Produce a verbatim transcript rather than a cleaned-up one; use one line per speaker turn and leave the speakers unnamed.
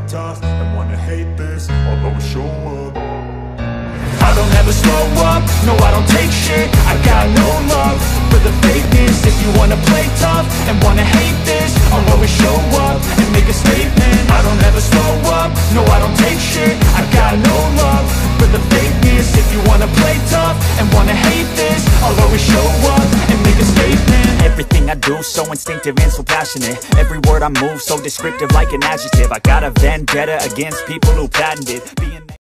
tough and wanna hate this, I'll always show up.
I don't ever slow up, no I don't take shit. I got no love for the fakeness. If you wanna play tough and wanna hate this, I'll always show up and make a statement. I don't ever slow up, no I don't take shit. I got no love for the fakeness. If you wanna play tough and wanna hate this, I'll always show up and make a statement. Everything I do so instinctive and so passionate. Every word I move so descriptive like an adjective. I got a vendetta against people who patented being